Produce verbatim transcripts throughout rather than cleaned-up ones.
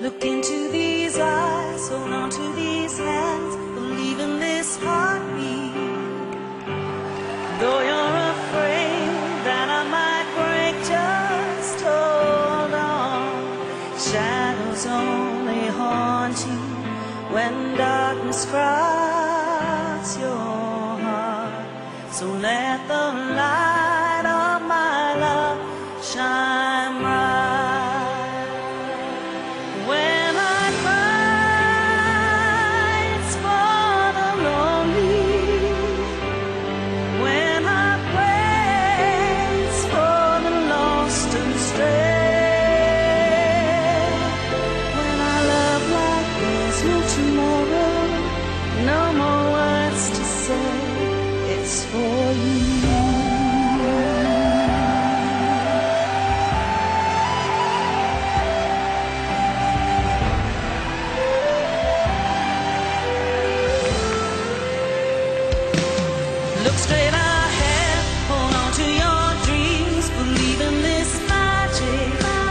Look into these eyes, hold on to these hands, believe in this heartbeat. Though you're afraid that I might break, just hold on. Shadows only haunt you when darkness crowds your heart. So let the light of my love shine bright. When I cry, it's for the lonely. When I pray, it's for the lost and stray. When I love like there's no tomorrow, no more words to say, it's for you. Look straight ahead, hold on to your dreams, believe in this magic.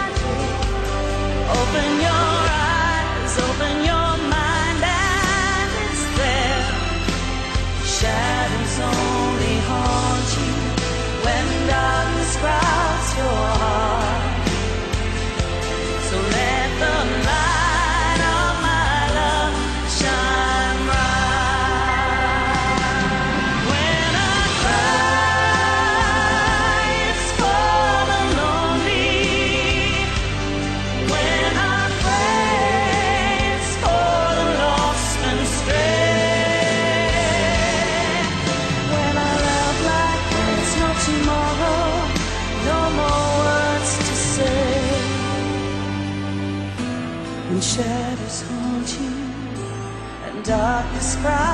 Open your eyes, open your mind, and it's there. Shadows only haunt you when darkness crowds your heart. So let the light of my love shine bright. When I cry, it's for the lonely. When I pray, it's for the lost and stray. When I love like there's no tomorrow, no more words to say. When shadows haunt you and darkness crowds